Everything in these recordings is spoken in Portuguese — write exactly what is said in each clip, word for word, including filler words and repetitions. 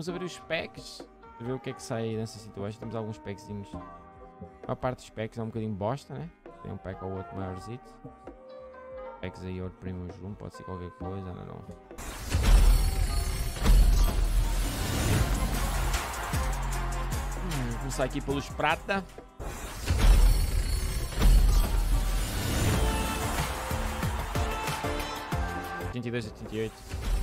Vamos abrir os packs. Ver o que é que sai nessa situação. Temos alguns packzinhos. A parte dos packs é um bocadinho bosta, né? Tem um pack ou outro maiorzito. Packs aí, outro primo zoom, pode ser qualquer coisa, não, não. Hum, vou começar aqui pelos prata. oitenta e dois, oitenta e oito.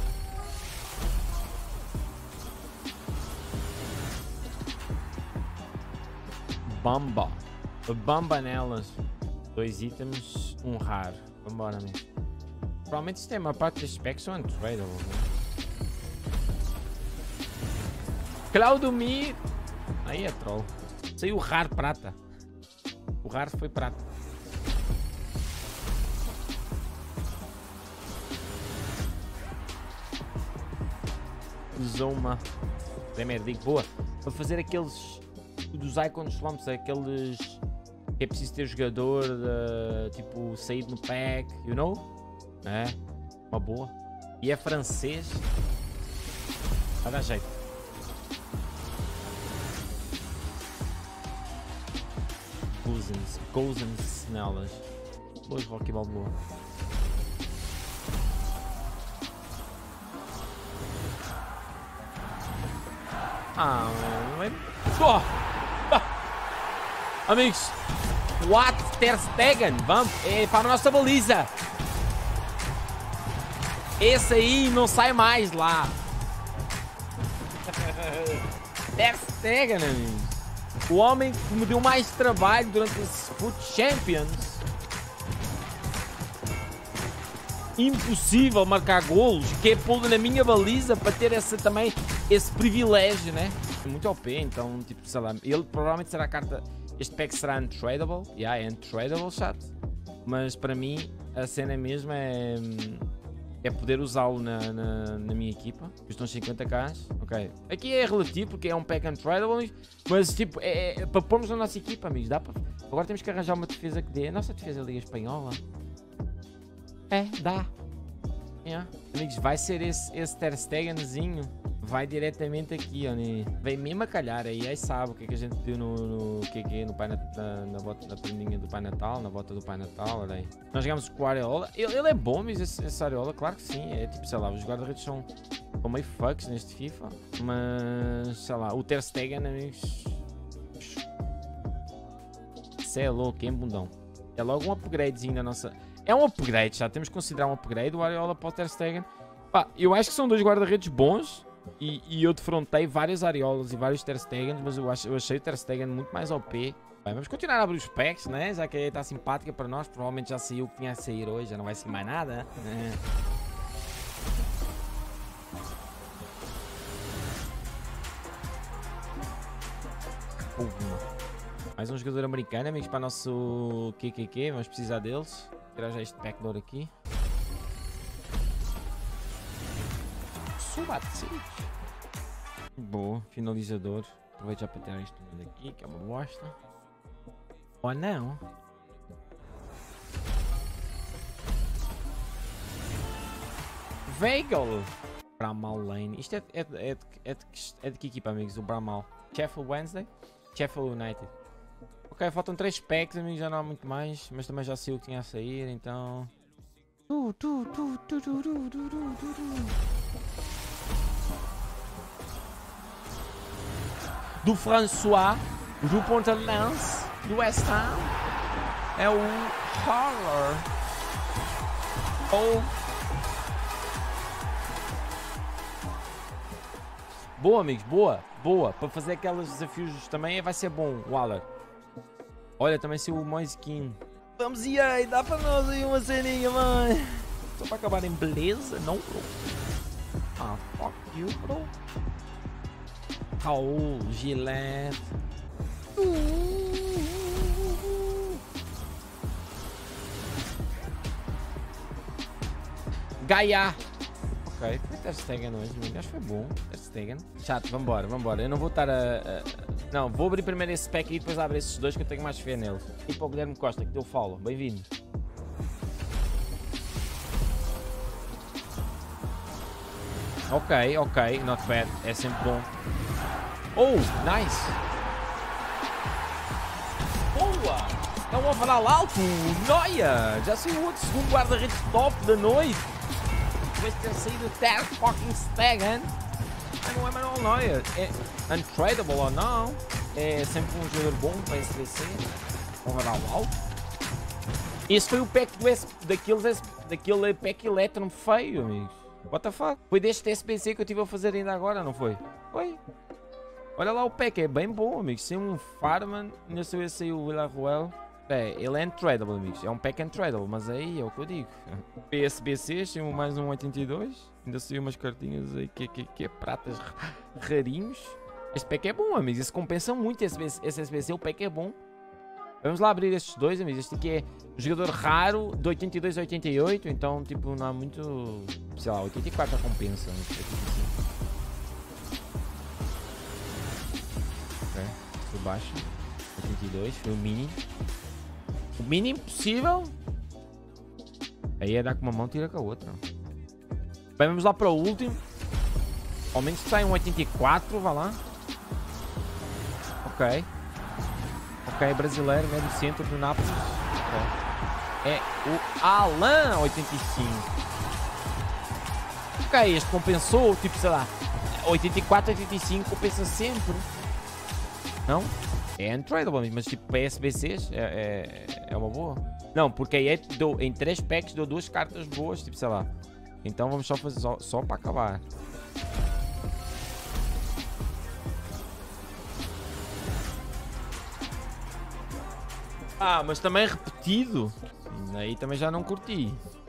Bamba. Bamba nelas. Dois itens, um raro. Vambora mesmo. Provavelmente isto é uma parte das specs são untradeable. Claudomir. Aí é troll. Saiu o raro prata. O raro foi prata. Zoma. Primeiro digo, boa. Para fazer aqueles dos icons slumps, aqueles que é preciso ter jogador de, tipo saído no pack, you know? É, uma boa. E é francês. Vai dar jeito. Cousins, cousins nelas. Boas Rocky Balboa. Ah, não é... Oh! Ah. Amigos, what? Ter Stegen, vamos, é para a nossa baliza. Esse aí não sai mais lá. Ter Stegen, amigos. O homem que me deu mais trabalho durante esses Foot Champions. Impossível marcar golos, que é pô-lo na minha baliza para ter essa, também esse privilégio, né? Muito O P, então, tipo, sei lá, ele provavelmente será a carta, este pack será untradable, yeah, é untradable, chato, mas para mim a cena mesmo é, é poder usá-lo na, na, na minha equipa, custam cinquenta k, ok, aqui é relativo porque é um pack untradable, mas tipo, é, é para pormos na nossa equipa, amigos, dá para, agora temos que arranjar uma defesa que dê, a nossa defesa da Liga Espanhola. É, dá. Yeah. Amigos, vai ser esse, esse Ter Stegenzinho. Vai diretamente aqui, ó. Né? Vem mesmo a calhar aí. Aí sabe o que, é que a gente pediu no, no que é no Pai Natal, na, na, bota, na prendinha do Pai Natal, na bota do Pai Natal. Olha aí. Nós jogamos com o Areola. Ele, ele é bom, mas esse, esse Areola, claro que sim. É tipo, sei lá, os guarda-redes são, são meio fucks neste FIFA. Mas, sei lá, o Ter Stegen, amigos. Cê é louco, hein, bundão? É logo um upgradezinho da nossa. É um upgrade, já temos que considerar um upgrade. O Areola para o Ter Stegen. Pá, eu acho que são dois guarda-redes bons. E, e eu defrontei vários Areolas e vários Ter Stegens, mas eu, ach, eu achei o Ter Stegen muito mais O P. Bem, vamos continuar a abrir os packs, né? Já que está simpática para nós. Provavelmente já saiu o que tinha a sair hoje, já não vai sair mais nada. É. Mais um jogador americano, amigos, para o nosso Q Q Q. Vamos precisar deles. Vou tirar já este pack de ouro aqui. Boa, finalizador. Aproveito já para tirar isto tudo aqui, que é uma bosta. Ou não? Weigl! Bramall Lane. Isto é, é, é, de, é, de, é de que equipa, amigos? O Bramall. Sheffield Wednesday? Sheffield United. Ok, faltam três packs, amigos. Já não há muito mais. Mas também já sei o que tinha a sair, então. Tu, tu, tu, tu, tu, tu, tu, tu, tu. Do François, do Ponta-Lance, do West Ham, é o Horror. Oh. Boa, amigos, boa, boa. Para fazer aqueles desafios também vai ser bom, Waller. Olha, também saiu o Moiskin. Vamos e aí, dá para nós aí uma ceninha, mãe. Só para acabar em beleza, não, bro. Ah, fuck you, bro. Raul, Gillette. Gaia. Ok, foi Ter Stegen hoje, acho que foi bom. Ter Stegen. Chato, vambora, vambora. Eu não vou estar a, a... Não, vou abrir primeiro esse pack e depois abro esses dois que eu tenho mais fé neles. E para o Guilherme Costa, que deu follow. Bem-vindo. Ok, ok, not bad. É sempre bom. Oh, nice. Boa! É um overall alto. Noia! Já saiu outro segundo guarda-redes top da noite. Depois de ter saído Ter fucking Stegen. Mas não é Manuel Neuer. É untradable ou não. É sempre um jogador bom para S B C. Overall alto. Esse foi o pack do S... daqueles... daquele pack Electrum feio, amigos. What the fuck? Foi deste S B C que eu estive a fazer ainda agora, não foi? Foi. Olha lá o pack, é bem bom, amigos. Tem um Farman, ainda se eu sei o Villarroel. É, ele é untradable, amigos. É um pack untradable, mas aí é o que eu digo. P S B Cs, tem mais um oitenta e dois. Ainda saiu umas cartinhas aí que, que, que é pratas rarinhos. Este pack é bom, amigos. Isso compensa muito esse, esse S B C. O pack é bom. Vamos lá abrir estes dois, amigos. Este aqui é um jogador raro, de oitenta e dois a oitenta e oito. Então, tipo, não há muito... sei lá, oitenta e quatro a compensa. Ok, foi baixo. oitenta e dois, foi o mínimo. O mínimo possível. Aí é dar com uma mão, tira com a outra. Bem, vamos lá para o último. Ao menos que saia um oitenta e quatro, vá lá. Ok. Ok, brasileiro, médio centro do Nápoles. Okay. É o Alan oitenta e cinco. Ok, este compensou, tipo, sei lá, oitenta e quatro, oitenta e cinco compensa sempre. Não? É untradable, mas tipo, para S B Cs é, é, é uma boa. Não, porque aí é, dou, em três packs dou duas cartas boas, tipo, sei lá. Então vamos só fazer só, só para acabar. Ah, mas também repetido. Aí também já não curti.